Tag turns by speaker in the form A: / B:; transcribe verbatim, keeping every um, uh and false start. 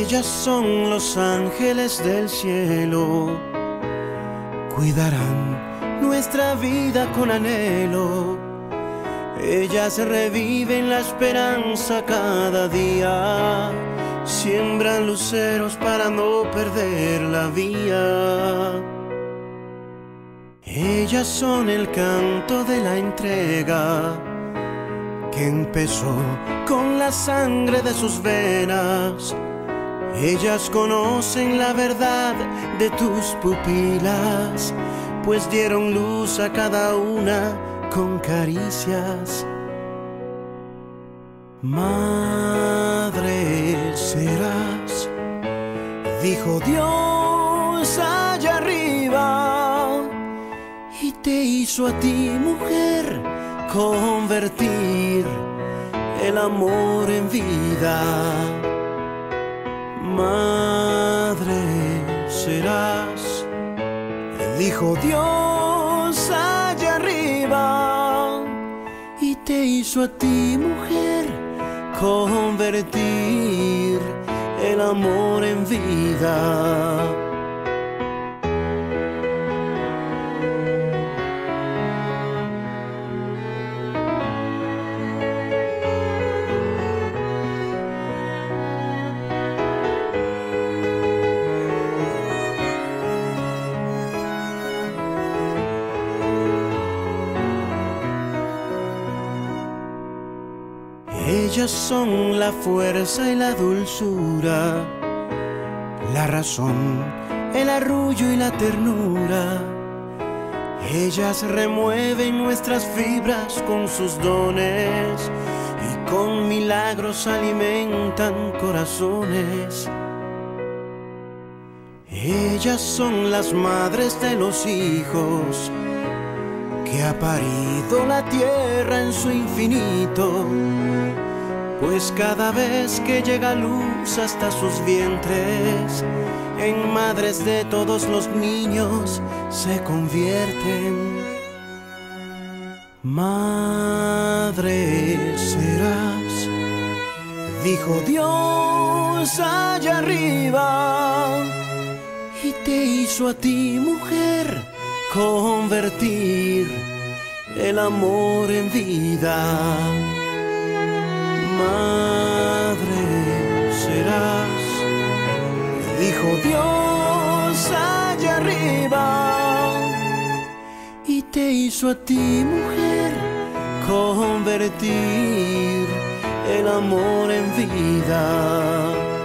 A: Ellas son los ángeles del cielo, cuidarán nuestra vida con anhelo. Ellas reviven la esperanza cada día, siembran luceros para no perder la vía. Ellas son el canto de la entrega, que empezó con la sangre de sus venas. Ellas conocen la verdad de tus pupilas, pues dieron luz a cada una con caricias. Madre serás, dijo Dios allá arriba, y te hizo a ti, mujer, convertir el amor en vida. Madre serás, dijo Dios allá arriba, y te hizo a ti, mujer, convertir el amor en vida. Ellas son la fuerza y la dulzura, la razón, el arrullo y la ternura. Ellas remueven nuestras fibras con sus dones y con milagros alimentan corazones. Ellas son las madres de los hijos que ha parido la tierra en su infinito, pues cada vez que llega luz hasta sus vientres, en madres de todos los niños se convierten. Madre serás, dijo Dios allá arriba, y te hizo a ti, mujer, convertir el amor en vida. Madre serás, dijo Dios allá arriba, y te hizo a ti, mujer, convertir el amor en vida.